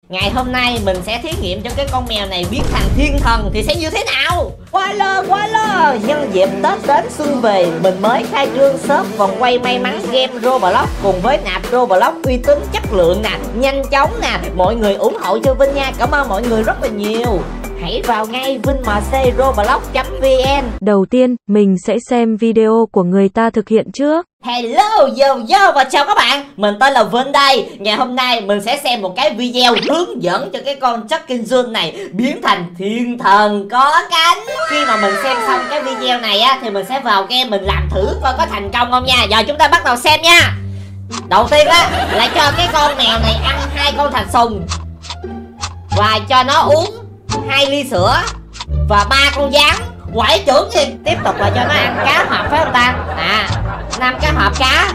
Ngày hôm nay mình sẽ thí nghiệm cho cái con mèo này biến thành thiên thần thì sẽ như thế nào. Quá lơ, nhân dịp Tết đến xuân về, mình mới khai trương shop vòng quay may mắn game Roblox cùng với nạp Roblox uy tín chất lượng nè, nhanh chóng nè. Mọi người ủng hộ cho Vinh nha, cảm ơn mọi người rất là nhiều. Hãy vào ngay vinmcroblox.vn. Đầu tiên, mình sẽ xem video của người ta thực hiện trước. Hello, yo và chào các bạn. Mình tên là Vinh đây. Ngày hôm nay mình sẽ xem một cái video hướng dẫn cho cái con Chucking Jun này biến thành thiên thần có cánh. Khi mà mình xem xong cái video này á thì mình sẽ vào game mình làm thử coi có thành công không nha. Giờ chúng ta bắt đầu xem nha. Đầu tiên á là cho cái con mèo này ăn 2 con thạch sùng và cho nó uống 2 ly sữa và 3 con gián. Quậy trưởng gì. Tiếp tục là cho nó ăn cá hộp phải không ta? 5 cái hộp cá.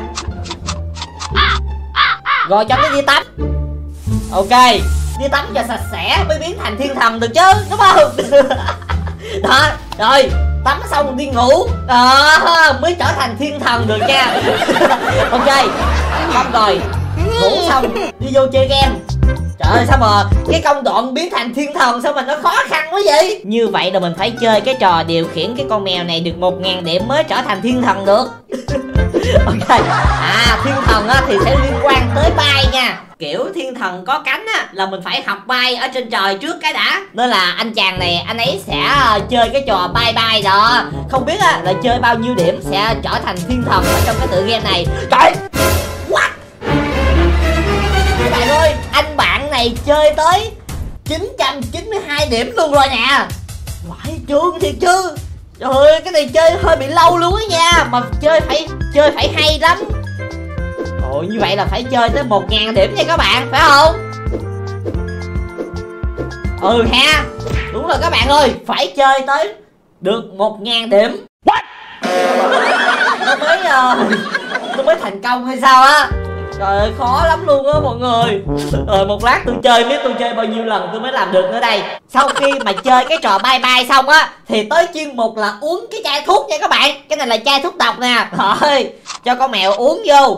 Rồi cho nó đi tắm. Ok, đi tắm cho sạch sẽ mới biến thành thiên thần được chứ, đúng không? Đó, rồi tắm xong đi ngủ mới trở thành thiên thần được nha. Ok, xong rồi ngủ xong đi vô chơi game. Trời ơi, sao mà cái công đoạn biến thành thiên thần sao mà nó khó khăn quá vậy? Như vậy là mình phải chơi cái trò điều khiển cái con mèo này được 1000 điểm mới trở thành thiên thần được. Ok, thiên thần á, thì sẽ liên quan tới bay nha. Kiểu thiên thần có cánh á, là mình phải học bay ở trên trời trước cái đã. Nên là anh chàng này, anh ấy sẽ chơi cái trò bay bay đó. Không biết á, là chơi bao nhiêu điểm sẽ trở thành thiên thần ở trong cái tựa game này. Trời, what? Các bạn ơi, anh bạn này chơi tới 992 điểm luôn rồi nè. Quải trương thiệt chứ. Trời ơi, cái này chơi hơi bị lâu luôn á nha. Mà chơi phải hay lắm. Ôi, như vậy là phải chơi tới 1000 điểm nha các bạn, phải không? Ừ ha. Đúng rồi các bạn ơi, phải chơi tới được 1000 điểm. What? Nó mới thành công hay sao á? Trời ơi, khó lắm luôn á mọi người. Một lát tôi chơi biết tôi chơi bao nhiêu lần tôi mới làm được nữa đây. Sau khi mà chơi cái trò bay bay xong á thì tới chuyên mục là uống cái chai thuốc nha các bạn. Cái này là chai thuốc độc nè. Rồi, cho con mèo uống vô.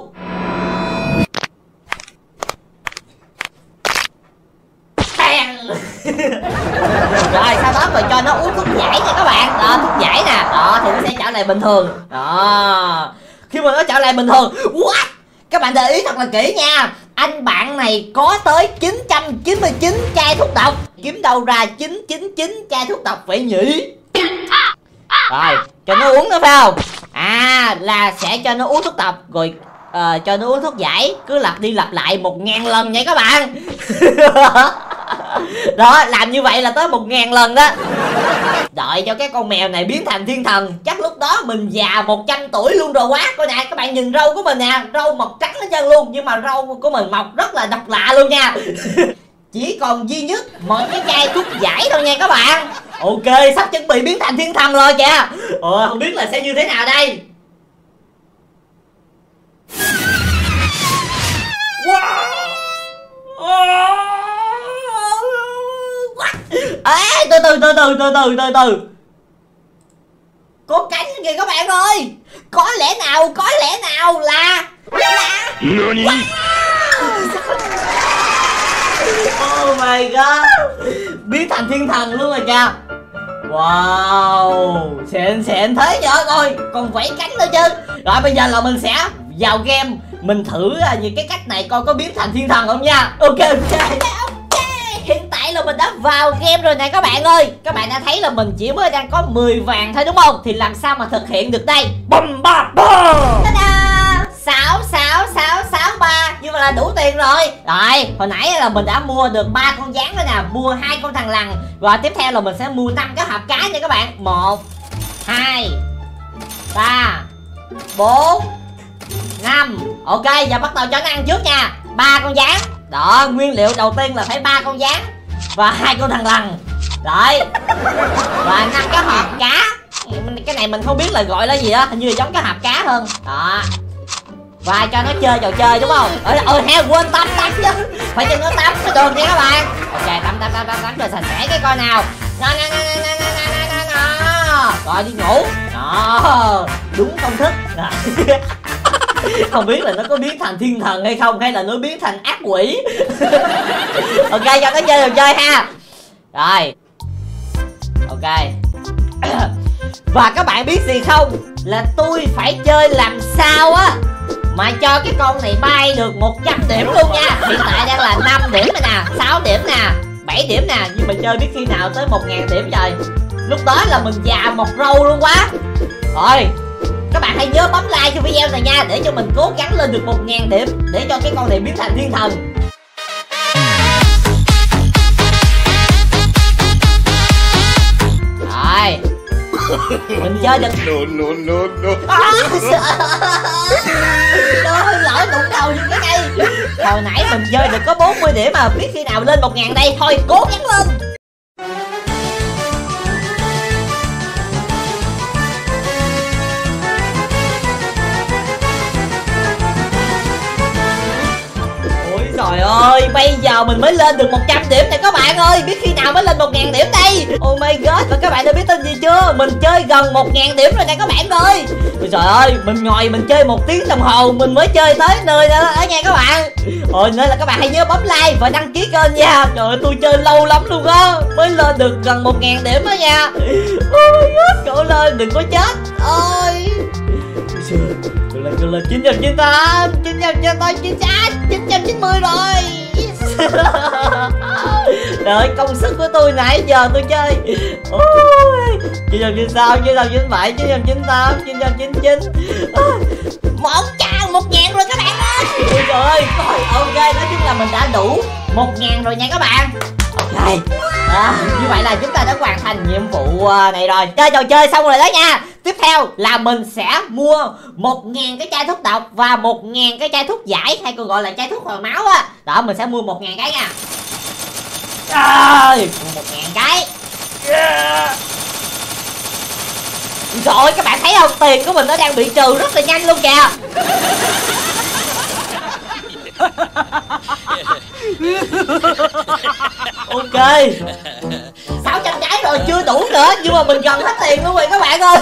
Rồi sau đó rồi cho nó uống thuốc giải nha các bạn. Đó, thuốc giải nè. Đó thì nó sẽ trở lại bình thường. Đó, khi mà nó trở lại bình thường, what? Các bạn để ý thật là kỹ nha. Anh bạn này có tới 999 chai thuốc độc. Kiếm đâu ra 999 chai thuốc độc vậy nhỉ? Rồi, cho nó uống nữa phải không? Là sẽ cho nó uống thuốc độc. Rồi cho nó uống thuốc giải. Cứ lặp đi lặp lại 1000 lần nha các bạn. Đó, làm như vậy là tới 1000 lần đó. Đợi cho cái con mèo này biến thành thiên thần, chắc lúc đó mình già 100 tuổi luôn rồi quá. Coi nè, các bạn nhìn râu của mình nè. Râu mọc trắng hết trơn luôn. Nhưng mà râu của mình mọc rất là độc lạ luôn nha. Chỉ còn duy nhất một cái chai thuốc giải thôi nha các bạn. Ok, sắp chuẩn bị biến thành thiên thần rồi kìa. Không biết là sẽ như thế nào đây. Ê, từ từ. Có cánh kìa các bạn ơi. Có lẽ nào là oh my god, biến thành thiên thần luôn rồi kìa. Wow, xịn thế nhở. Coi còn vẫy cánh nữa chứ. Rồi bây giờ là mình sẽ vào game, mình thử về cái cách này coi có biến thành thiên thần không nha. Ok. Hiện tại là mình đã vào game rồi nè các bạn ơi. Các bạn đã thấy là mình chỉ mới đang có 10 vàng thôi đúng không? Thì làm sao mà thực hiện được đây? Bum ba bum. Ta-da! 66663. Nhưng mà là đủ tiền rồi. Rồi, hồi nãy là mình đã mua được 3 con gián rồi nè. Mua 2 con thằn lằn. Và tiếp theo là mình sẽ mua 5 cái hộp cá nha các bạn. 1 2 3 4 5. Ok, giờ bắt đầu cho nó ăn trước nha. 3 con gián. Đó, nguyên liệu đầu tiên là phải 3 con gián và 2 con thằn lằn. Rồi. Và 5 cái hộp cá. Cái này mình không biết là gọi là gì đó, hình như là giống cái hộp cá hơn. Đó. Và cho nó chơi trò chơi đúng không? Ha, quên tắm chứ. Phải cho nó tắm mới được nha các bạn. Ok, tắm rồi sạch sẽ cái coi nào. Nó. Rồi đi ngủ. Đó, đúng công thức. Không biết là nó có biến thành thiên thần hay không, hay là nó biến thành ác quỷ. Ok, cho nó chơi đồ chơi ha. Rồi. Ok. Và các bạn biết gì không? Là tôi phải chơi làm sao á mà cho cái con này bay được 100 điểm luôn nha. Hiện tại đang là 5 điểm rồi nè, 6 điểm nè, 7 điểm nè. Nhưng mà chơi biết khi nào tới 1000 điểm trời. Lúc đó là mình già một râu luôn quá. Rồi, các bạn hãy nhớ bấm like cho video này nha, để cho mình cố gắng lên được 1000 điểm, để cho cái con này biến thành thiên thần. Rồi, mình chơi được. Trời, lỡ đụng đầu như cái này. Hồi nãy mình chơi được có 40 điểm mà, biết khi nào lên 1000 đây. Thôi cố gắng lên. Trời ơi, bây giờ mình mới lên được 100 điểm này các bạn ơi. Biết khi nào mới lên 1000 điểm đây. Oh my god, và các bạn đã biết tin gì chưa? Mình chơi gần 1000 điểm rồi nè các bạn ơi. Ôi trời ơi, mình ngồi mình chơi 1 tiếng đồng hồ mình mới chơi tới nơi đó nha các bạn. Nên là các bạn hãy nhớ bấm like và đăng ký kênh nha. Trời ơi, tôi chơi lâu lắm luôn á, mới lên được gần 1000 điểm đó nha. Oh my god, cậu lên đừng có chết. Ôi lên 998, 998, 990 rồi. Đợi công sức của tôi nãy giờ tôi chơi. 996, 997, 998, 999. 1000 rồi các bạn ơi. Ôi trời ơi, ok, nói chung là mình đã đủ 1000 rồi nha các bạn. Ok, như vậy là chúng ta đã hoàn thành nhiệm vụ này rồi. Chơi trò chơi xong rồi đó nha. Tiếp theo là mình sẽ mua 1000 cái chai thuốc độc và 1000 cái chai thuốc giải, hay còn gọi là chai thuốc hồi máu á. Đó, mình sẽ mua 1000 cái nha. Rồi, 1000 cái. Rồi các bạn thấy không? Tiền của mình nó đang bị trừ rất là nhanh luôn kìa. Ok, 600 cái rồi, chưa đủ nữa. Nhưng mà mình gần hết tiền luôn rồi các bạn ơi.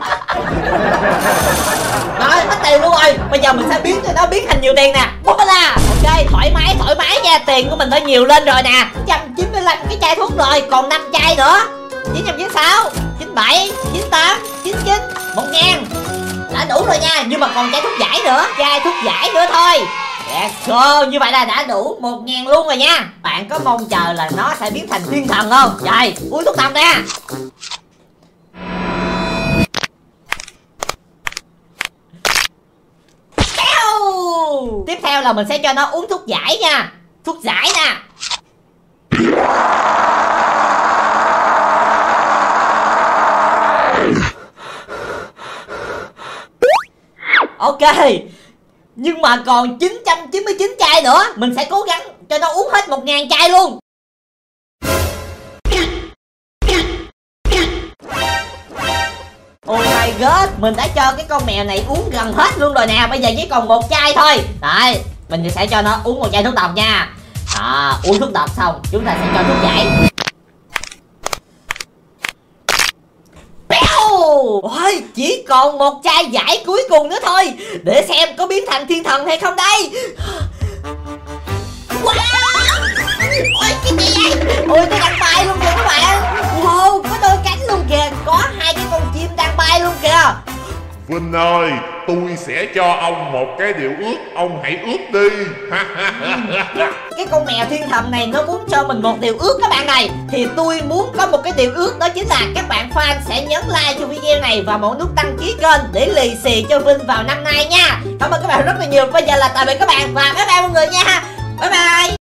Rồi, hết tiền luôn rồi. Bây giờ mình sẽ biến cho nó biến thành nhiều tiền nè. Ok, thoải mái nha. Tiền của mình đã nhiều lên rồi nè. 195 cái chai thuốc rồi, còn 5 chai nữa. 996, 97, 98, 99, 1000. Đã đủ rồi nha. Nhưng mà còn chai thuốc giải nữa. Chai thuốc giải nữa thôi. Let's go, như vậy là đã đủ 1000 luôn rồi nha. Bạn có mong chờ là nó sẽ biến thành thiên thần không? Rồi, uống thuốc độc nè. Tiếp theo là mình sẽ cho nó uống thuốc giải nha. Thuốc giải nè. Ok, nhưng mà còn 999 chai nữa. Mình sẽ cố gắng cho nó uống hết 1000 chai luôn. Oh my god, mình đã cho cái con mèo này uống gần hết luôn rồi nè. Bây giờ chỉ còn 1 chai thôi. Đấy, mình sẽ cho nó uống 1 chai thuốc độc nha. Uống thuốc độc xong chúng ta sẽ cho thuốc giải. Ôi, chỉ còn 1 chai giải cuối cùng nữa thôi. Để xem có biến thành thiên thần hay không đây. Wow, ôi cái gì vậy? Ôi, nó đang bay luôn kìa các bạn. Wow, có đôi cánh luôn kìa. Có 2 cái con chim đang bay luôn kìa. Vinh ơi, tôi sẽ cho ông một cái điều ước, ông hãy ước đi. Cái con mèo thiên thần này nó muốn cho mình một điều ước các bạn này. Thì tôi muốn có một cái điều ước, đó chính là các bạn fan sẽ nhấn like cho video này và một nút đăng ký kênh để lì xì cho Vinh vào năm nay nha. Cảm ơn các bạn rất là nhiều. Bây giờ là tạm biệt các bạn và bye bye mọi người nha. Bye bye.